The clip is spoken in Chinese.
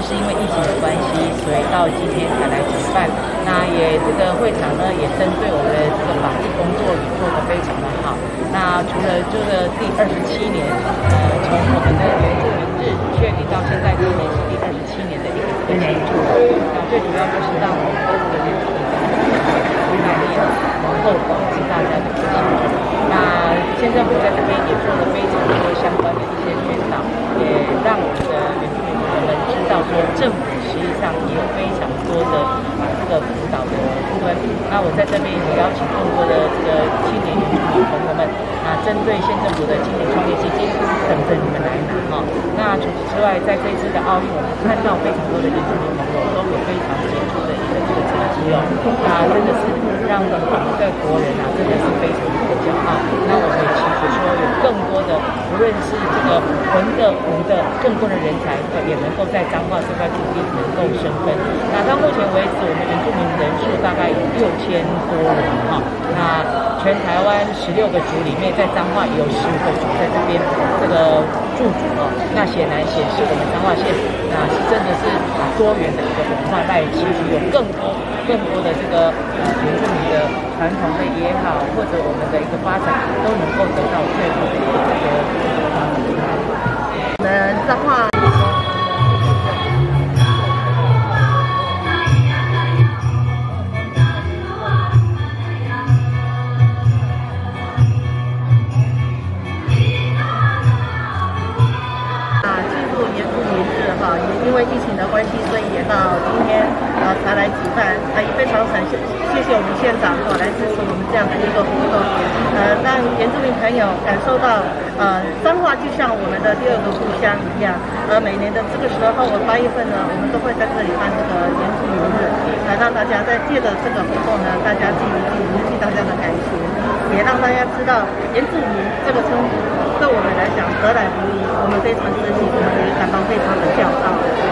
是因为疫情的关系，所以到今天才来举办。那也这个会场呢，也针对我们的这个防疫工作也做得非常的好。那除了这个第27年，从我们的原住民日确定到现在，今年是第27年的一个庆祝。那最主要就是让我们的这个原住民的生产力能够广知大家的一个庆祝。那县政府在这边也做了非常多相关的一些宣导，也让我们的原住民朋友们知道说，政府实际上也有非常多的这个辅导的部分。那我在这边也邀请更多的这个青年原住民朋友们，针对县政府的青年创业基金，等着你们来拿哈。那除此之外，在这一次的奥运，我们看到非常多的原住民朋友都有非常杰出的一个这个成绩哦，那真的是让我们的国人真的是非常的骄傲。那我们也期许说，有更多的无论是这个文的武的更多的人才，也能够在彰化这块土地能够生根。那到目前为止，我们原住民人数大概有6000多人哈。那全台湾16个族里面，在彰化也有15个族在这边这个驻足哦。那显然显示我们彰化县是真的是多元的一个文化，那也期许有更多的这个原住民的传统的也好，或者我们的一个发展都能够得到最好的一个我们彰化。因为疫情的关系，所以也到今天才来举办。也非常谢谢我们县长来支持我们这样的一个活动，让原住民朋友感受到彰化就像我们的第二个故乡一样。每年的这个时候，8月份呢，我们都会在这里办这个原住民日，让大家在借着这个活动呢，大家聚一聚，凝聚大家的感情，也让大家知道原住民这个称呼对我们来讲得来不易，我们非常珍惜，我们也感到非常的骄傲。